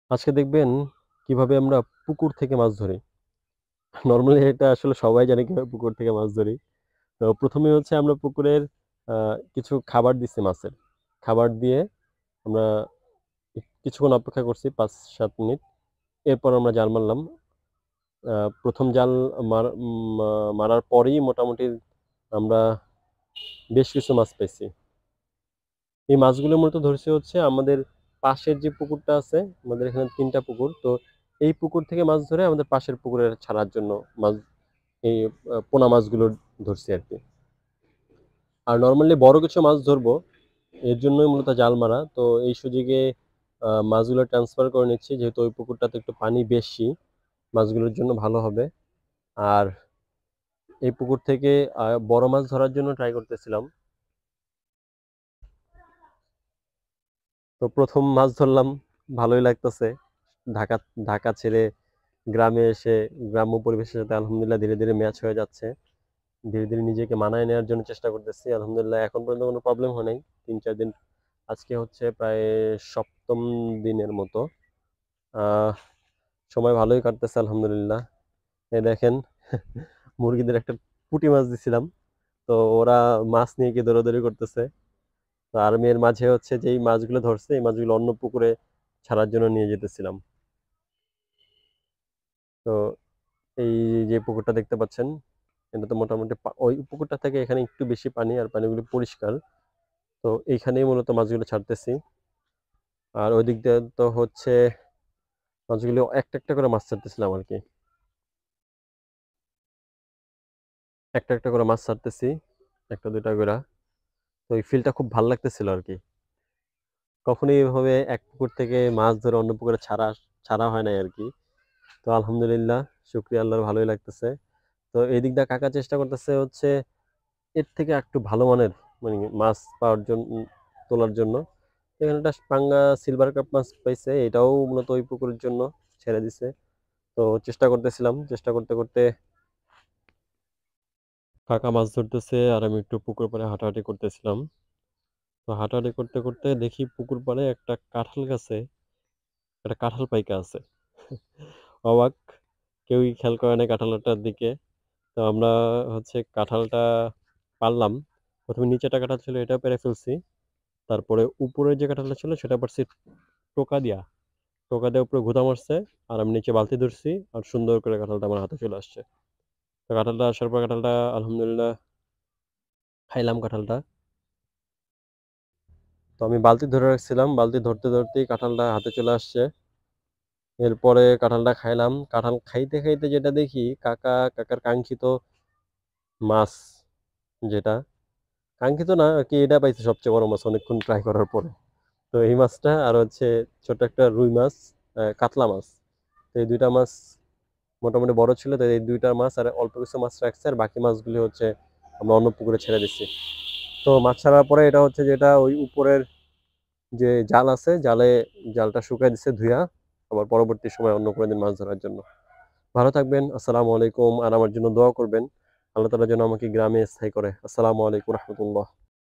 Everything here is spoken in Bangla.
আজকে দেখবেন কিভাবে আমরা পুকুর থেকে মাছ ধরি। নরমালি এটা আসলে সবাই জানে কিভাবে পুকুর থেকে মাছ ধরি। তো ১ম এ হচ্ছে আমরা পুকুরের আ কিছু খাবার দিচ্ছি মাছের। খাবার দিয়ে আমরা কিছুক্ষণ অপেক্ষা করছি ৫-৭ মিনিট। এরপর আমরা জাল মারলাম। ১ম জাল মার মা মারার পরেই মোটামুটি আমরা বেশ কিছু মাছ পাইছি। এই মাছগুলো মূলত ধরছি হচ্ছে আমাদের পাশের যে পুকুরটা আছে, আমাদের এখানে ৩ টা পুকুর। তো এই পুকুর থেকে মাছ ধরে আমাদের পাশের পুকুরে ছাড়ার জন্য মাছ এই পোনা মাছগুলো ধরছি আরকি। আর নরমালি বড় কিছু মাছ ধরবো, এর জন্যই মূলত জাল মারা। তো এই সুযোগে মাছগুলো ট্রান্সফার করে নিচ্ছি। যেহেতু ওই পুকুরটাতে একটু পানি বেশি, মাছগুলোর জন্য ভালো হবে। আর এই পুকুর থেকে বড় মাছ ধরার জন্য ট্রাই করতেছিলাম। তো ১ম মাছ ধরলাম, ভালোই লাগতেছে। ঢাকা ঢাকা ছেড়ে গ্রামে এসে গ্রাম্য পরিবেশের সাথে আলহামদুলিল্লাহ ধীরে, ধীরে ম্যাচ হয়ে যাচ্ছে। ধীরে, ধীরে নিজেকে মানায় নেওয়ার জন্য চেষ্টা করতেছি। আলহামদুলিল্লাহ এখন পর্যন্ত কোনো প্রবলেম হয় নাই। ৩-৪ দিন আজকে হচ্ছে প্রায় ৭ম দিনের মতো। আহ সময় ভালোই কাটতেছে আলহামদুলিল্লাহ। এই দেখেন মুরগিদের একটা পুঁটি মাছ দিছিলাম। তো ওরা মাছ নিয়ে গিয়ে দৌড়াদৌড়ি করতেছে। তো আর আমি এর মাঝে হচ্ছে যেই মাছগুলো ধরছে, এই মাছগুলো অন্য পুকুরে ছাড়ার জন্য নিয়ে যেতেছিলাম। তো এই যে পুকুরটা দেখতে পাচ্ছেন, এটা তো মোটামুটি ওই পুকুরটা থেকে এখানে একটু বেশি পানি আর পানিগুলো পরিষ্কার। তো এইখানেই মূলত মাছগুলো ছাড়তেছি। আর ওই দিক দিয়ে তো হচ্ছে মাছগুলো একটা, একটা করে মাছ ছাড়তেছিলাম আরকি। একটা, একটা করে মাছ ছাড়তেছি। ১ টা ২ টা কইরা। তো এই ফিলটা খুব ভাল লাগতেছিল আরকি। কখনোই এভাবে এক পুকুর থেকে মাছ ধরে অন্য পুকুরে ছাড়া হয় নাই আরকি। তো আলহামদুলিল্লাহ শুকরিয়া আল্লাহর ভালোই লাগতেছে। তো এদিক দিয়ে কাকা চেষ্টা করতেছে হচ্ছে এর থেকে একটু ভালো মানের মানে মাছ পাওয়ার তোলার জন্য। এখানে একটা পাঙ্গা সিলভার কাপ মাছ পাইছে। এটাও মূলত ওই পুকুরের জন্য ছেড়ে দিছে। তো চেষ্টা করতেছিলাম। চেষ্টা করতে, করতে কাকা মাছ ধরতেছে আর আমি একটু পুকুর পাড়ে হাঁটাহাঁটি করতেছিলাম। তো হাঁটাহাঁটি করতে, করতে দেখি পুকুর পাড়ে একটা কাঁঠাল গাছে একটা কাঁঠাল পাইকা আছে। অবাক! কেউই খেয়াল করে নাই কাঁঠালটার দিকে। তো আমরা হচ্ছে কাঁঠালটা পাড়লাম। ১ম এ নিচেরটা কাঁঠাল ছিল এটাও পেড়ে ফেলছি। তারপরে উপরের যে কাঁঠালটা ছিল সেটা পারছি টোকা দিয়া। টোকা দিয়ে উপরে ঘুতা মারছে। আর আমি নিচে বালতি ধরছি। আর সুন্দর করে কাঁঠালটা আমার হাতে চলে আসছে। তো কাঁঠালটা আসার পর কাঁঠালটা আলহামদুলিল্লাহ খাইলাম কাঁঠালটা। তো আমি বালতি ধরে রাখছিলাম। বালতি ধরতে, ধরতেই কাঁঠালটা হাতে চলে আসছে। এরপরে কাঁঠালটা খাইলাম। কাঁঠাল খাইতে, খাইতে যেটা দেখি কাকার কাঙ্ক্ষিত মাছ যেটা, কাঙ্ক্ষিত না আরকি এটা পাইছি সবচেয়ে বড় মাছ অনেকক্ষণ ট্রাই করার পরে। তো এই মাছটা আর হচ্ছে ছোট একটা রুই মাছ, কাতলা মাছ। তো এই ২ টা মাছ মোটামুটি বড় ছিল। তো এই ২ টা মাছ আর অল্প কিছু মাছ রাখছে আর বাকি মাছগুলি হচ্ছে আমরা অন্য পুকুরে ছেড়ে দিচ্ছি। তো মাছ ছাড়ার পরে এটা হচ্ছে যেটা ওই উপরের যে জাল আছে, জালটা শুকায় দিছে ধুইয়া, আবার পরবর্তী সময়ে অন্য কোনো দিন মাছ ধরার জন্য। ভালো থাকবেন। আসসালামু আলাইকুম। আর আমার জন্য দোয়া করবেন। আল্লাহ তাআলা যেন আমাকে গ্রামে স্থায়ী করে। আসসালামু আলাইকুম রাহমাতুল্লাহ।